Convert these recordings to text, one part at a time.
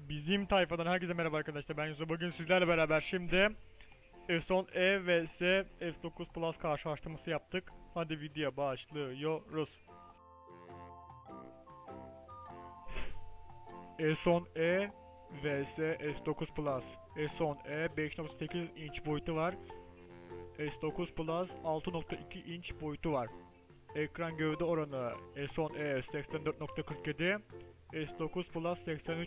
Bizim tayfadan herkese merhaba arkadaşlar. Ben Yusuf. Bugün sizlerle beraber şimdi S10e vs S9 Plus karşılaştırması yaptık. Hadi video başlıyoruz. S10e vs S9 Plus. S10e 5.8 inç boyutu var. S9 Plus 6.2 inç boyutu var. Ekran gövde oranı S10e 84.47, S9 Plus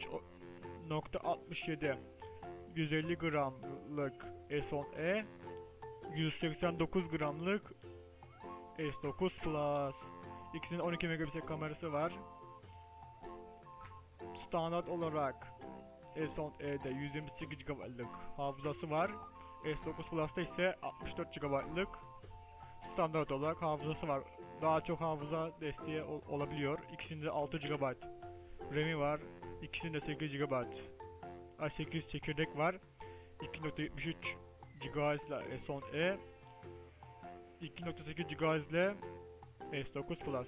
83.67. 150 gramlık S10e, 189 gramlık S9 Plus. İkisinin 12 megapiksel kamerası var. Standart olarak S10e'de 128 GB'lık hafızası var. S9 Plus'ta ise 64 GB'lık standart olarak hafızası var. Daha çok hafıza desteği olabiliyor. İkisinde 6 GB RAM'i var. İkisinde 8 GB 8 çekirdek var. 2.73 GHz ile S10e, 2.8 GHz ile S9 Plus.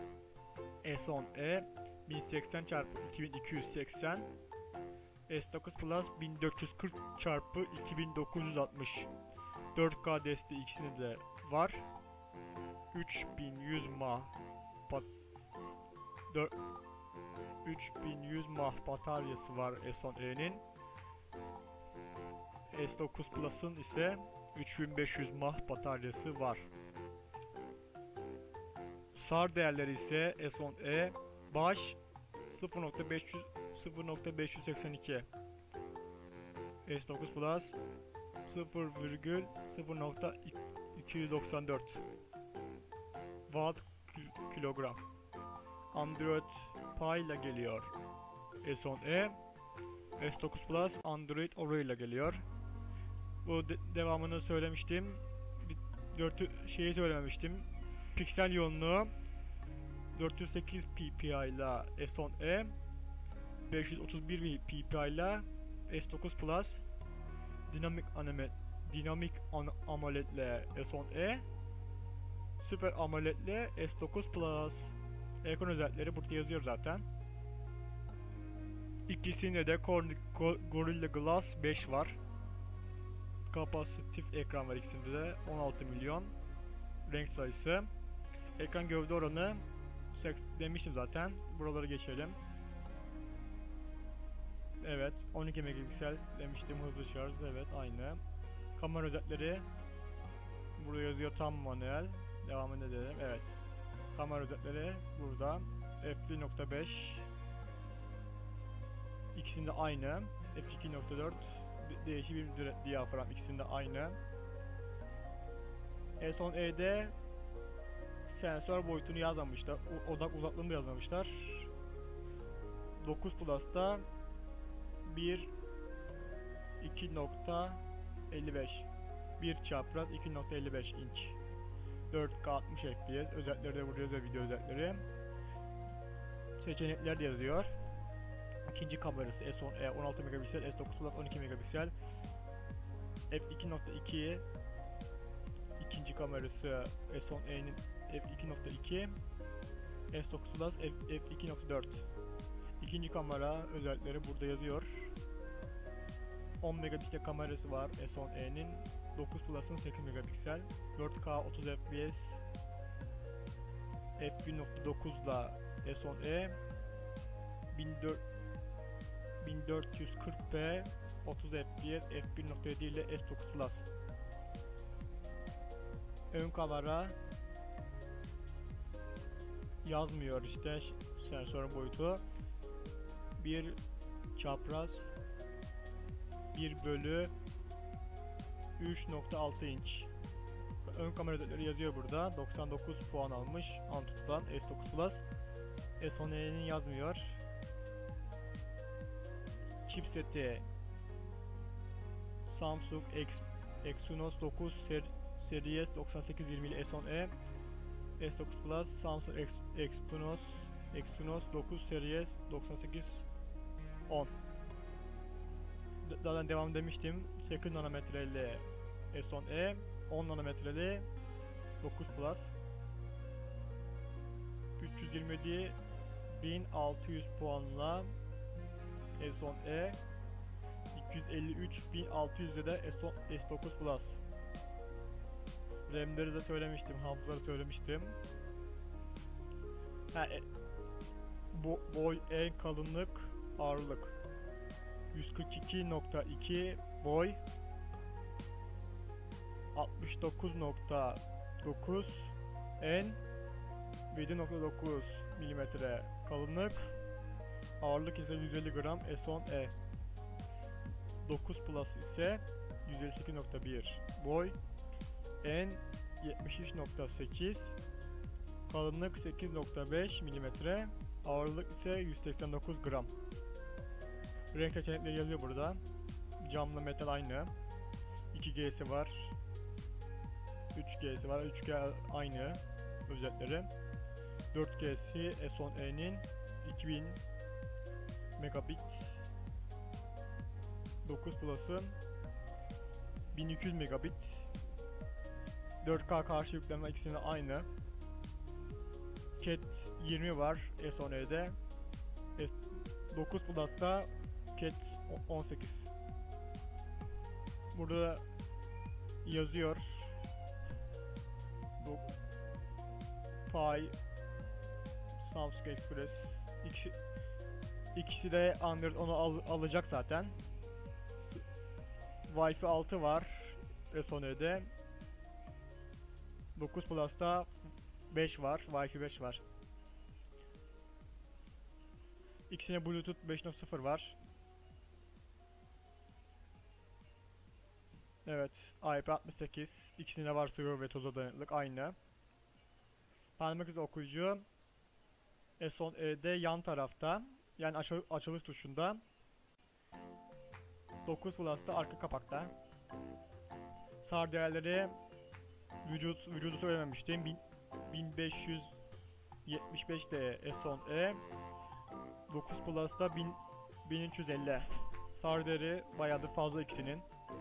S10e 1080 x 2280, S9 Plus 1440 x 2960. 4K desteği ikisinde de var. 3100 mAh 3100 mAh bataryası var S10e'nin. S9 Plus'ın ise 3500 mAh bataryası var. SAR değerleri ise S10e baş 0.582, S9 Plus 0,0.294 Watt kilogram. Android Pie ile geliyor S10e. S9 Plus Android Oreo ile geliyor. Bu devamını söylemiştim. Şeyi söylememiştim. Piksel yoğunluğu 408 ppi ile S10e, 531 ppi ile S9 Plus, dinamik AMOLED ile S10e, Super AMOLED ile S9 Plus. Ekran özellikleri burada yazıyor zaten. İkisinde de Gorilla Glass 5 var. Kapasitif ekran var ikisinde de 16 milyon. Renk sayısı. Ekran gövde oranı demiştim zaten. Buraları geçelim. Evet, 12 megapiksel demiştim, hızlı şarj. Evet, aynı. Kamera özellikleri burada yazıyor, tam manuel. Devam edelim. Evet. Kamera özellikleri burada. f1.5. İkisinde aynı. f2.4 değişik bir diyafram, ikisinde aynı. S10e'de sensör boyutunu yazmamışlar. Odak uzaklığını da yazmamışlar. 9 Plus'ta 2.55, bir çapraz 2.55 inç, 4K 60 FPS. Özellikleri de burada yazıyor, video özellikleri. Seçenekler de yazıyor. İkinci kamerası S10e 16 megapiksel, S9 Plus 12 megapiksel, f2.2. İkinci kamerası S10e'nin f2.2, S9 Plus f2.4. İkinci kamera özellikleri burada yazıyor. 10 megapiksel kamerası var S10e'nin, 9 Plus'ın 8 megapiksel, 4K 30 FPS, f1.9 ile S10e, 1440p 30 FPS, f1.7 ile S9 Plus. Ön kamera yazmıyor işte, sensörün boyutu. Bir çapraz 1/3.6 inç. Ön kamera özellikleri yazıyor burada. 99 puan almış Antutu'dan S9 Plus. S10e'nin yazmıyor. Chipseti Samsung Exynos 9 Series 9820 ile S10e. S9 Plus Samsung Exynos 9 Series 9810. Zaten devam demiştim. 8 nanometreli S10e, 10 nanometreli 9 Plus. 327.600 puanla S10e 253.600'de de S9 Plus. RAM'leri de söylemiştim, hafızaları söylemiştim. Ha, boy, en kalınlık, ağırlık 142.2 boy, 69.9 en, 7.9 milimetre kalınlık, ağırlık ise 150 gram S10e. 9 Plus ise 158.1 boy, en 73.8, kalınlık 8.5 milimetre, ağırlık ise 189 gram. Renk seçenekleri yazıyor burada. Camlı metal aynı. 2G'si var. 3G'si var. 3G aynı özellikleri. 4G'si S10e'nin 2000 megabit. 9 Plus'ın 1200 megabit. 4K karşı yükleme ikisinin aynı. Cat 20 var S10e'de. 9 Plus'ta Cat 18. Burada yazıyor. Bu Pi, Samsung Express. İkisi de Android onu alacak zaten. Wi-Fi 6 var S10e'de. 9 Plus'ta 5 var. Wi-Fi 5 var. İkisine Bluetooth 5.0 var. Evet, IP68. İkisinde var, su ve toza dayanıklık aynı. Parmak izi okuyucu S10e'de yan tarafta, yani açılış tuşunda. 9 Plus'ta arka kapakta. SAR değerleri vücudu söylememiştim. 1575 de S10e. 9 Plus'ta 1350. SAR değeri bayağı da fazla ikisinin.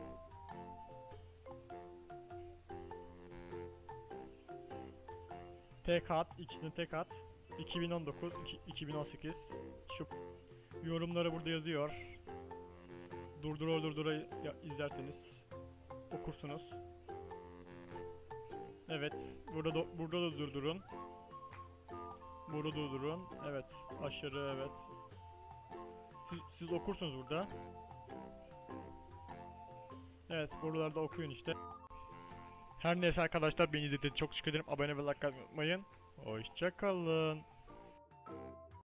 Tek hat, ikisinin tek hat. 2019, 2018. Şu yorumları burada yazıyor. Durdura izlerseniz okursunuz. Evet, burada da durdurun. Burada durdurun. Evet, aşırı evet. Siz okursunuz burada. Evet, buralarda okuyun işte. Her neyse arkadaşlar, beni izlediğiniz için çok teşekkür ederim. Abone ve like atmayı unutmayın. Hoşça kalın.